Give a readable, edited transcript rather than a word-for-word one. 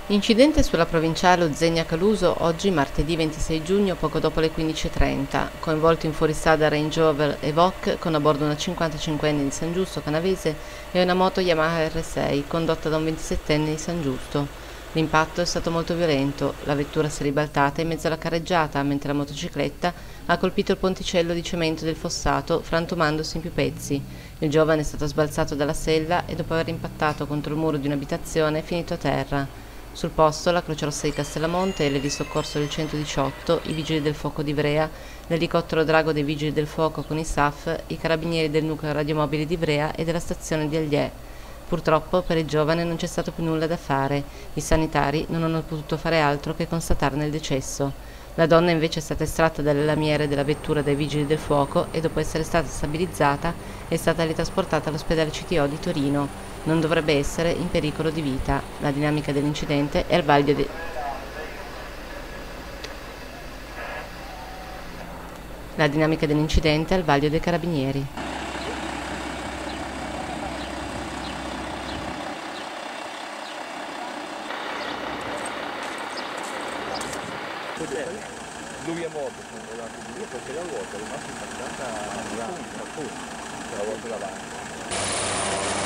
Incidente sulla provinciale Uzzegna-Caluso oggi martedì 26 giugno poco dopo le 15:30, coinvolto in fuoristrada Range Rover Evoque con a bordo una 55enne di San Giusto Canavese e una moto Yamaha R6 condotta da un 27enne di San Giusto. L'impatto è stato molto violento, la vettura si è ribaltata in mezzo alla carreggiata mentre la motocicletta ha colpito il ponticello di cemento del fossato frantumandosi in più pezzi. Il giovane è stato sbalzato dalla sella e dopo aver impattato contro il muro di un'abitazione è finito a terra. Sul posto la Croce Rossa di Castellamonte, le di soccorso del 118, i Vigili del Fuoco di Ivrea, l'elicottero drago dei Vigili del Fuoco con i SAF, i carabinieri del nucleo radiomobile di Ivrea e della stazione di Agliè. Purtroppo per il giovane non c'è stato più nulla da fare, i sanitari non hanno potuto fare altro che constatarne il decesso. La donna invece è stata estratta dalle lamiere della vettura dai Vigili del Fuoco e dopo essere stata stabilizzata è stata ritrasportata all'ospedale CTO di Torino. Non dovrebbe essere in pericolo di vita. La dinamica dell'incidente è al vaglio dei carabinieri. Lui è morto, sono andato via perché la ruota è rimasta incastrata a punta, la volta davanti.